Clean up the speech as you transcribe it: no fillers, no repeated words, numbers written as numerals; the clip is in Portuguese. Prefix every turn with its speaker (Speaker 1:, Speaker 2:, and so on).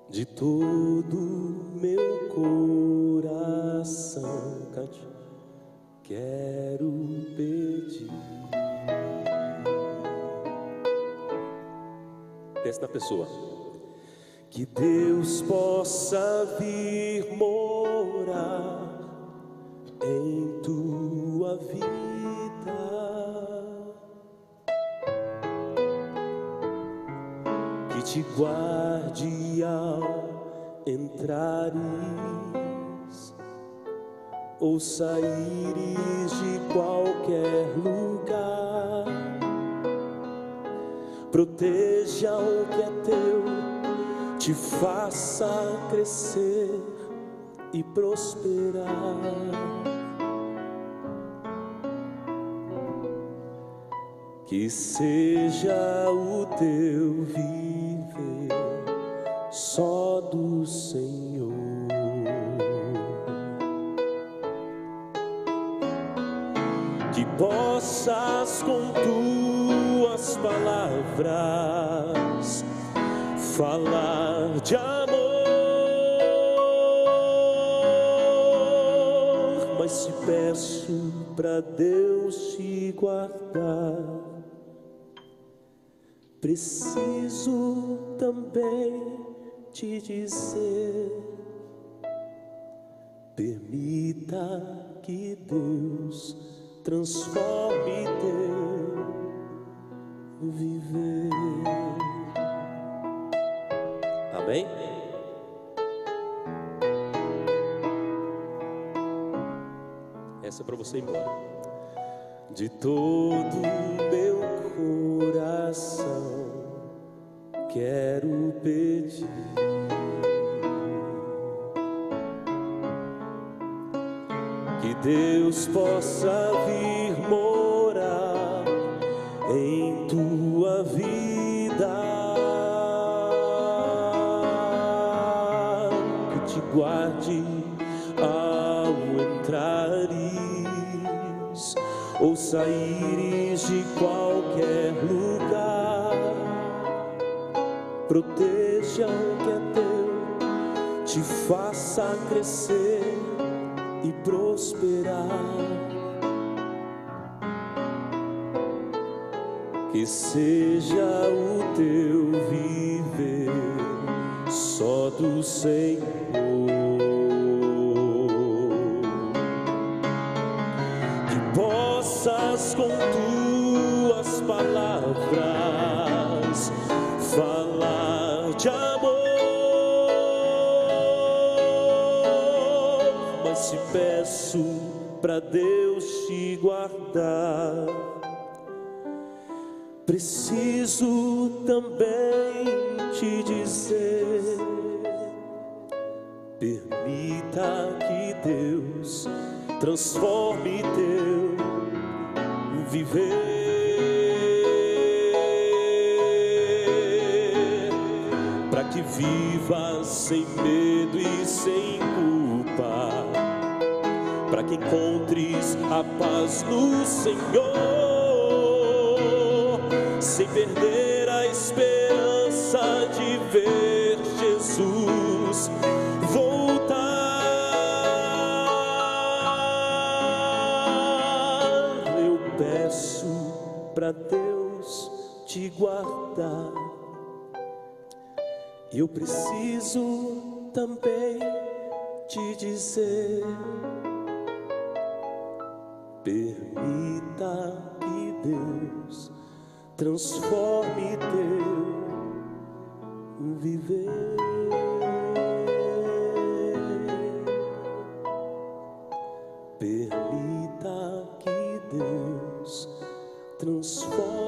Speaker 1: De todo meu coração, cante, quero pedir. Pense na pessoa. Que Deus possa vir morar em tua vida, que te guarde ao entrares ou saíres de qualquer lugar, proteja o que é teu, te faça crescer e prosperar. Que seja o teu viver só do Senhor. Que possas com tuas palavras falar de amor, mas te peço pra Deus te guardar. Preciso também te dizer, permita que Deus transforme teu viver. Amém? Essa é para você ir embora. De todo meu coração quero pedir, que Deus possa vir morar em tua vida, que te guarde ao entrares ou saíres de qualquer lugar, proteja o que é teu, te faça crescer e prosperar. Que seja o teu viver só do Senhor. Que possas com tuas palavras falar de amor, mas te peço pra Deus te guardar. Preciso também te dizer, permita que Deus transforme teu viver, para que vivas sem medo e sem culpa, para que encontres a paz no Senhor, sem perder a esperança de ver Jesus voltar. Eu peço pra Deus te guardar. Eu preciso também te dizer, permita que Deus transforme teu viver. Permita que Deus transforme